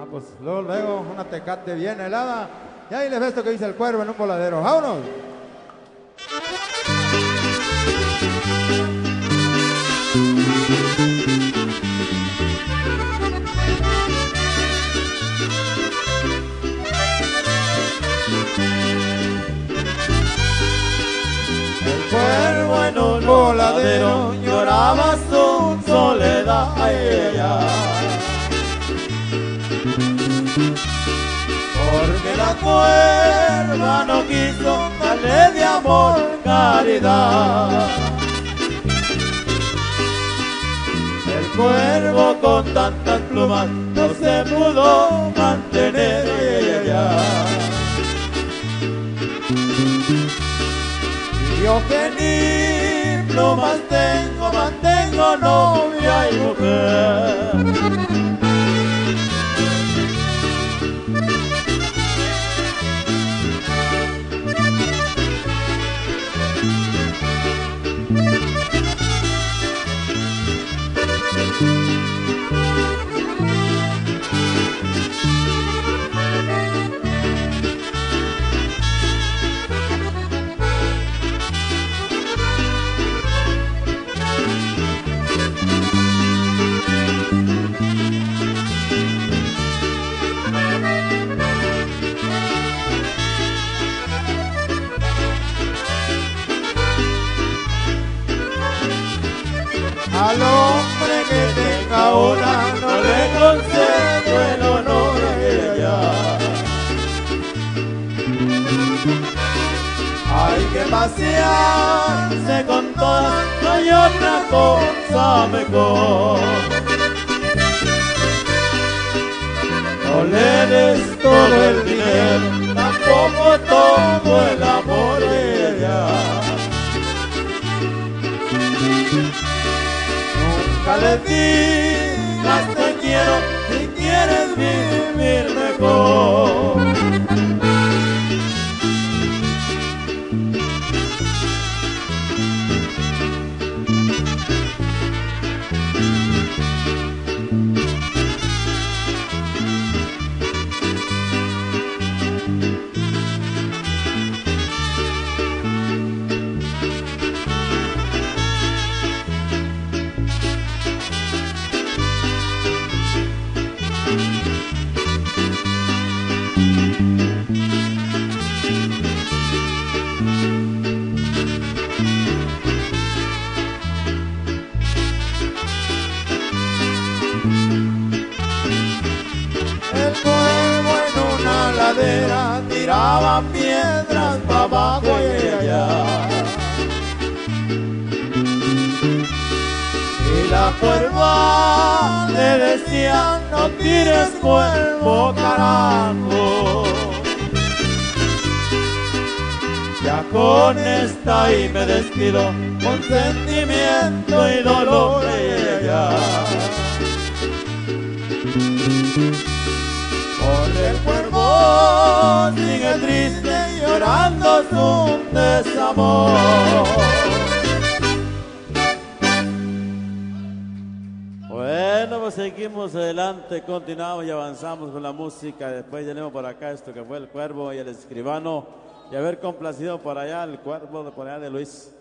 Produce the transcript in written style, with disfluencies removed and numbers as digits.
pues luego una Tecate bien helada. Y ahí les ves esto que dice el cuervo en un voladero. ¡Vámonos! El cuervo en un voladero lloraba su soledad. Ay, ay, ay. Porque la cuerva no quiso darle de amor caridad. El cuervo con tantas plumas no se pudo mantener. Ay, ay, ay. Yo que ni plumas tengo, mantengo novia y mujer. Al hombre que tenga una no le concedo el honor de ella. Hay que pasearse con todas, no hay otra cosa mejor. No le des todo el dinero, tampoco todo el amor de ella. Nunca le digas te quiero si quieres vivir mejor. Tiraba piedras para abajo y allá. Y la cuerva le decía no tires cuervo carajo. Ya con esta y me despido con sentimiento y dolor y allá. Por el cuervo sigue triste llorando su desamor. Bueno, pues seguimos adelante, continuamos y avanzamos con la música. Después tenemos por acá esto que fue el cuervo y el escribano. Y haber complacido por allá el cuervo de por allá de Luis.